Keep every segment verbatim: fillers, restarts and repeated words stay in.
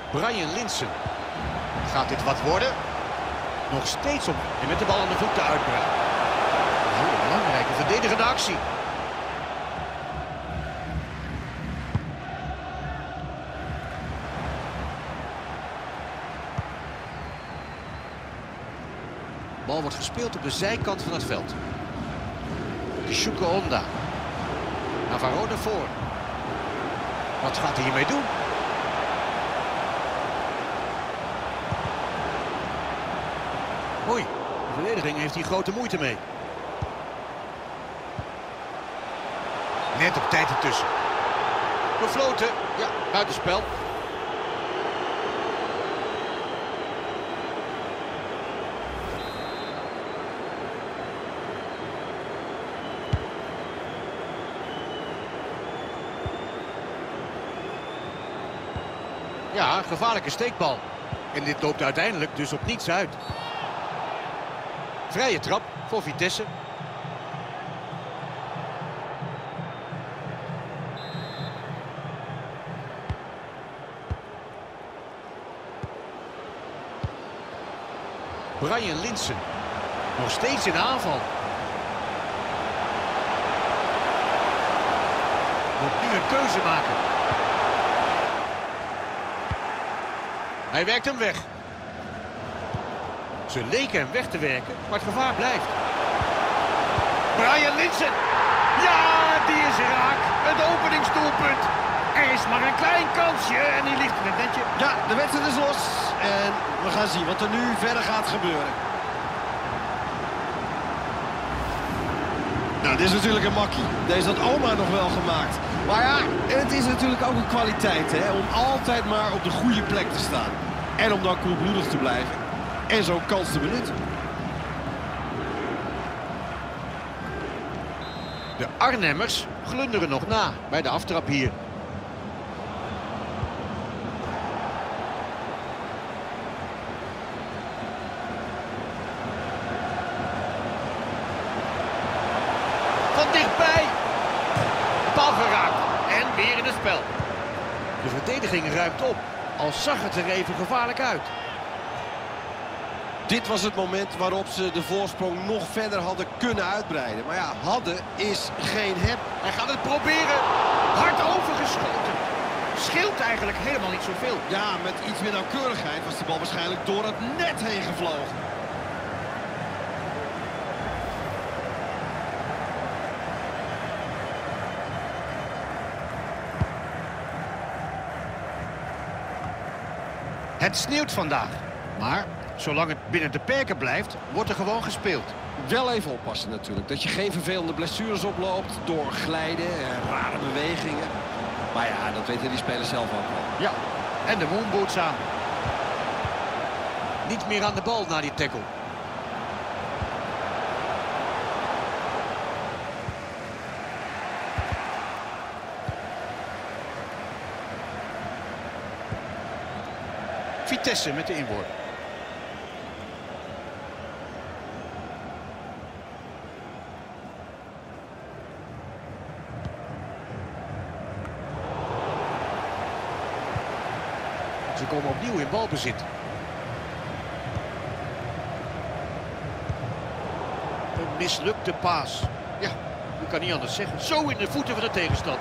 Brian Linssen. Gaat dit wat worden? Nog steeds op en met de bal aan de voeten uitbreiden. Een hele belangrijke verdedigende actie. De bal wordt gespeeld op de zijkant van het veld. Kishuko Honda. Navarro ervoor. Wat gaat hij hiermee doen? Oei, de verdediging heeft hier grote moeite mee. Net op tijd ertussen. Gefloten, ja, buitenspel. Ja, gevaarlijke steekbal. En dit loopt uiteindelijk dus op niets uit. Vrije trap voor Vitesse. Brian Linssen. Nog steeds in aanval. Moet nu een keuze maken. Hij werkt hem weg. Ze leken hem weg te werken, maar het gevaar blijft. Brian Linssen. Ja, die is raak. Het openingsdoelpunt. Er is maar een klein kansje en die ligt in het netje. Ja, de wedstrijd is los. En we gaan zien wat er nu verder gaat gebeuren. Nou, dit is natuurlijk een makkie. Deze had oma nog wel gemaakt. Maar ja, het is natuurlijk ook een kwaliteit, hè, om altijd maar op de goede plek te staan. En om dan koelbloedig te blijven. En zo'n kans te benutten. De Arnhemmers glunderen nog na bij de aftrap hier. Van dichtbij. Bal geraakt. En weer in het spel. De verdediging ruimt op. Al zag het er even gevaarlijk uit. Dit was het moment waarop ze de voorsprong nog verder hadden kunnen uitbreiden. Maar ja, hadden is geen heb. Hij gaat het proberen. Hard overgeschoten. Scheelt eigenlijk helemaal niet zoveel. Ja, met iets meer nauwkeurigheid was de bal waarschijnlijk door het net heen gevlogen. Het sneeuwt vandaag. Maar zolang het binnen de perken blijft, wordt er gewoon gespeeld. Wel even oppassen natuurlijk. Dat je geen vervelende blessures oploopt door glijden en rare bewegingen. Maar ja, dat weten die spelers zelf ook wel. Ja, en de moonboots aan. Niet meer aan de bal na die tackle. Vitesse met de inworp. Ze komen opnieuw in balbezit. Een mislukte paas. Ja, je kan niet anders zeggen. Zo in de voeten van de tegenstander.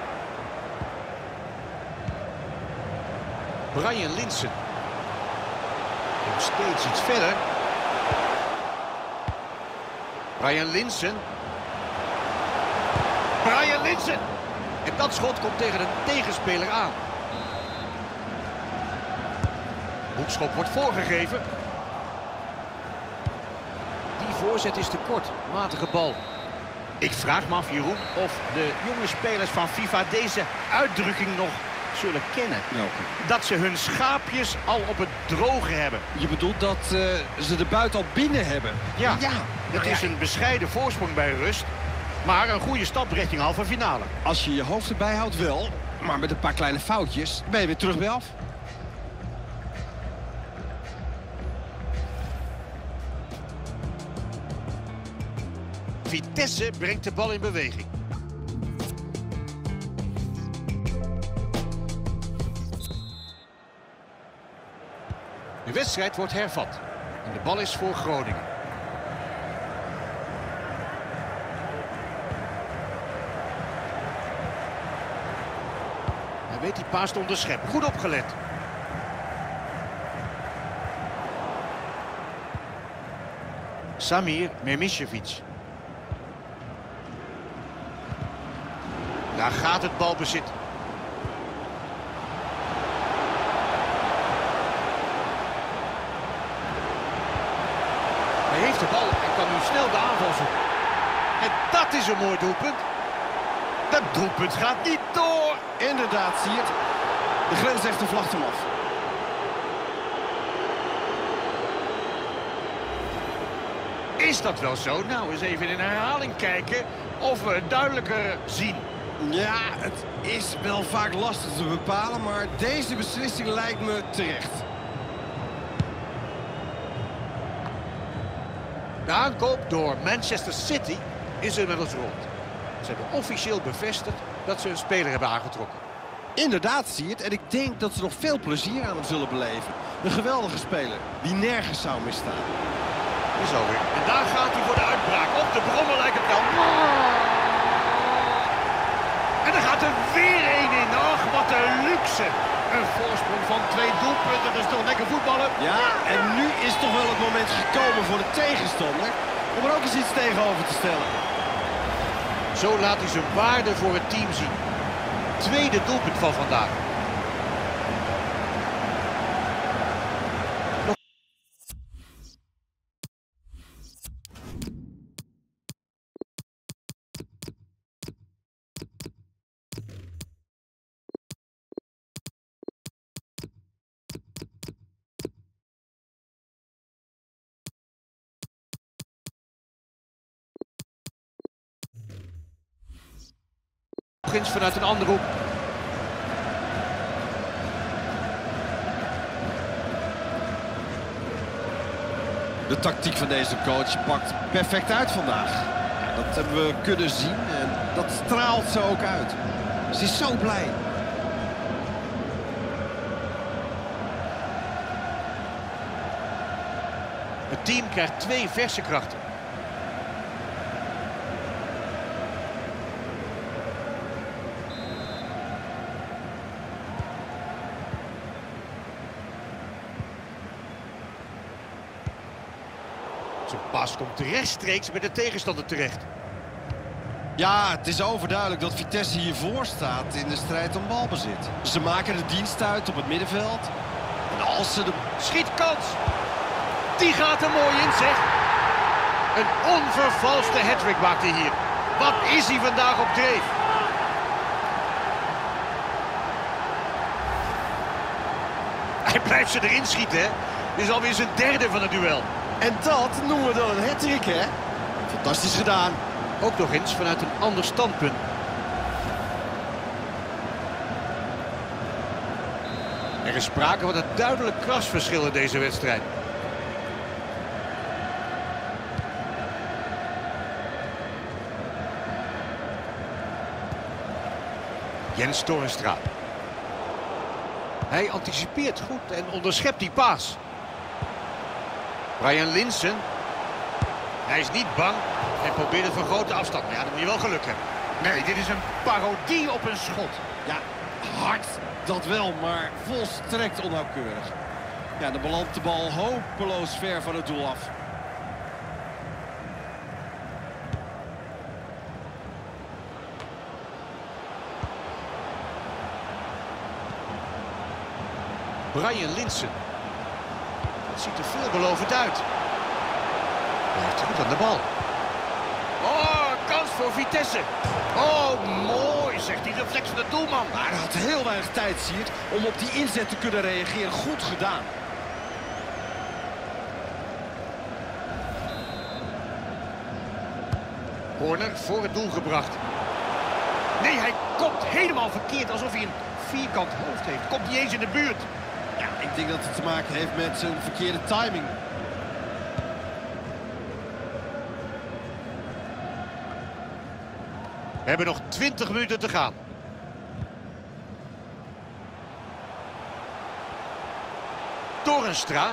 Brian Linssen. Nog steeds iets verder. Brian Linssen. Brian Linssen. En dat schot komt tegen een tegenspeler aan. Hoekschop wordt voorgegeven. Die voorzet is te kort. Matige bal. Ik vraag me af, Jeroen, of de jonge spelers van FIFA deze uitdrukking nog zullen kennen. Welke? Dat ze hun schaapjes al op het droge hebben. Je bedoelt dat uh, ze de buit al binnen hebben? Ja, ja. Het is een bescheiden voorsprong bij rust. Maar een goede stap richting halve finale. Als je je hoofd erbij houdt wel. Maar met een paar kleine foutjes ben je weer terug bij af. Vitesse brengt de bal in beweging. De wedstrijd wordt hervat. En de bal is voor Groningen. Hij weet die paas te onderscheppen. Goed opgelet. Samir Memišević. Daar gaat het balbezit. Hij heeft de bal en kan nu snel de aanval zoeken. En dat is een mooi doelpunt. Dat doelpunt gaat niet door. Inderdaad, zie je het. De grensrechter vlagt hem af. Is dat wel zo? Nou, eens even in herhaling kijken of we het duidelijker zien. Ja, het is wel vaak lastig te bepalen, maar deze beslissing lijkt me terecht. De aankoop door Manchester City is inmiddels rond. Ze hebben officieel bevestigd dat ze een speler hebben aangetrokken. Inderdaad, zie je het. En ik denk dat ze nog veel plezier aan hem zullen beleven. Een geweldige speler die nergens zou misstaan. Is alweer. En daar gaat hij voor de uitbraak. Op de brommer lijkt het wel. En dan gaat er weer één in. Ach, wat een luxe. Een voorsprong van twee doelpunten. Dat is toch lekker voetballen? Ja, en nu is toch wel het moment gekomen voor de tegenstander om er ook eens iets tegenover te stellen. Zo laat hij zijn waarde voor het team zien. Tweede doelpunt van vandaag. Nog eens vanuit een andere hoek. De tactiek van deze coach pakt perfect uit vandaag. Ja, dat hebben we kunnen zien en dat straalt ze ook uit. Ze is zo blij. Het team krijgt twee verse krachten. Zijn pas komt rechtstreeks bij de tegenstander terecht. Ja, het is overduidelijk dat Vitesse hiervoor staat in de strijd om balbezit. Ze maken de dienst uit op het middenveld. En als ze de... Schietkans! Die gaat er mooi in, zeg. Een onvervalste hattrick maakt hij hier. Wat is hij vandaag op dreef? Hij blijft ze erin schieten, hè. Dit is alweer zijn derde van het duel. En dat noemen we dan een hattrick, hè? Fantastisch gedaan. Ook nog eens vanuit een ander standpunt. Er is sprake van een duidelijk klasverschil in deze wedstrijd. Jens Toornstra. Hij anticipeert goed en onderschept die paas. Brian Linssen. Hij is niet bang en probeert het van grote afstand. Maar ja, dan moet je wel geluk hebben. Nee, dit is een parodie op een schot. Ja, hard, dat wel, maar volstrekt onnauwkeurig. Ja, dan belandt de bal hopeloos ver van het doel af. Brian Linssen. Het ziet er veelbelovend uit. Hij heeft goed aan de bal. Oh, kans voor Vitesse. Oh, mooi, zegt hij, de reflex van de doelman. Maar hij had heel weinig tijd, zie je het, om op die inzet te kunnen reageren. Goed gedaan. Corner voor het doel gebracht. Nee, hij komt helemaal verkeerd, alsof hij een vierkant hoofd heeft. Komt niet eens in de buurt. Ja, ik denk dat het te maken heeft met zijn verkeerde timing. We hebben nog twintig minuten te gaan. Toornstra.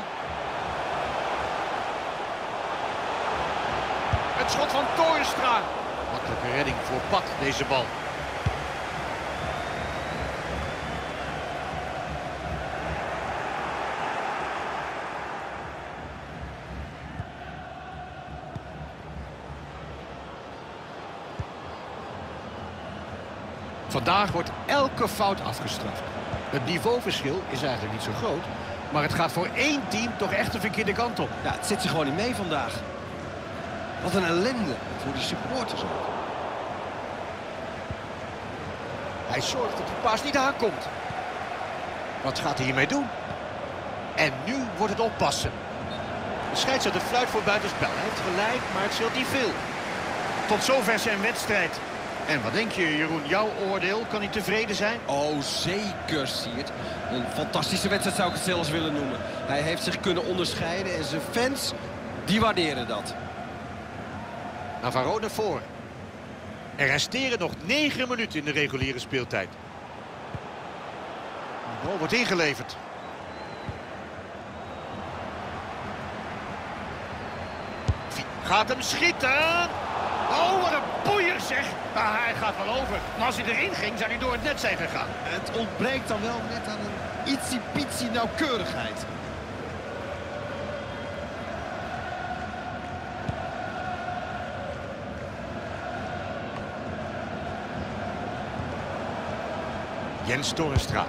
Het schot van Toornstra. Makkelijke redding voor Pat, deze bal. Vandaag wordt elke fout afgestraft. Het niveauverschil is eigenlijk niet zo groot, maar het gaat voor één team toch echt de verkeerde kant op. Ja, het zit ze gewoon niet mee vandaag. Wat een ellende voor die supporters ook. Hij zorgt dat de paas niet aankomt. Wat gaat hij hiermee doen? En nu wordt het oppassen. De scheidsrechter fluit voor buitenspel. Hij heeft gelijk, maar het scheelt niet veel. Tot zover zijn wedstrijd. En wat denk je, Jeroen? Jouw oordeel, kan hij tevreden zijn? Oh, zeker, Siert. Een fantastische wedstrijd zou ik het zelfs willen noemen. Hij heeft zich kunnen onderscheiden en zijn fans, die waarderen dat. Navarro ervoor. Er resteren nog negen minuten in de reguliere speeltijd. De bal wordt ingeleverd. Gaat hem schieten. Oh, wat een boeier zeg. Ah, hij gaat wel over. Maar als hij erin ging, zou hij door het net zijn gegaan. Het ontbreekt dan wel net aan een ietsie-pitsie nauwkeurigheid. Jens Toornstra.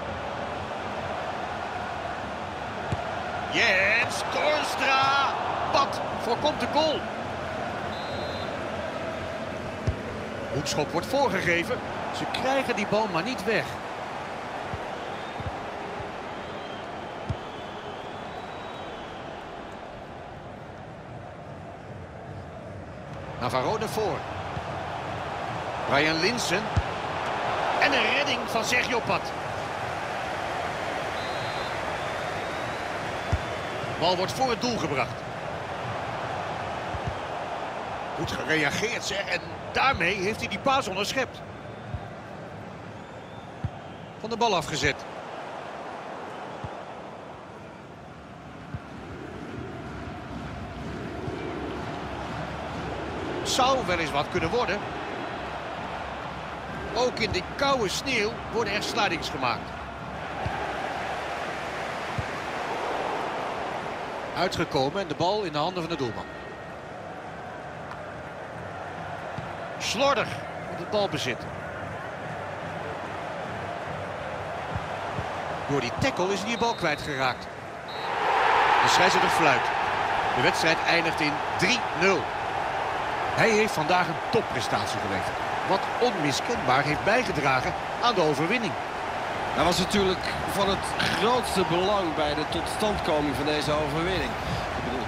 Jens Toornstra. Pat voorkomt de goal. Hoekschop wordt voorgegeven. Ze krijgen die bal maar niet weg. Navarro ervoor. Brian Linssen. En een redding van Sergio Pat. De bal wordt voor het doel gebracht. Goed gereageerd zeg. En daarmee heeft hij die paas onderschept. Van de bal afgezet. Zou wel eens wat kunnen worden. Ook in de koude sneeuw worden er slidings gemaakt. Uitgekomen en de bal in de handen van de doelman. Slordig met het balbezit. Door die tackle is hij die bal kwijtgeraakt. De scheidsrechter fluit. De wedstrijd eindigt in drie nul. Hij heeft vandaag een topprestatie geleverd. Wat onmiskenbaar heeft bijgedragen aan de overwinning. Dat was natuurlijk van het grootste belang bij de totstandkoming van deze overwinning. Ik bedoel...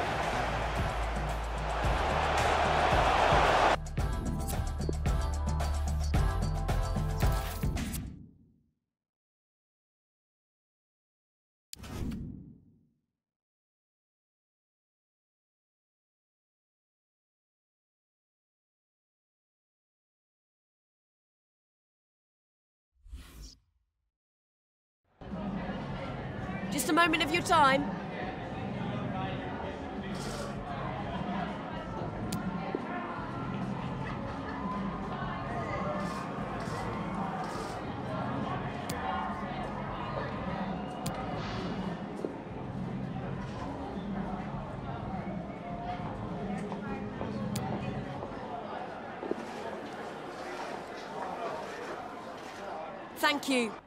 Just a moment of your time. Thank you.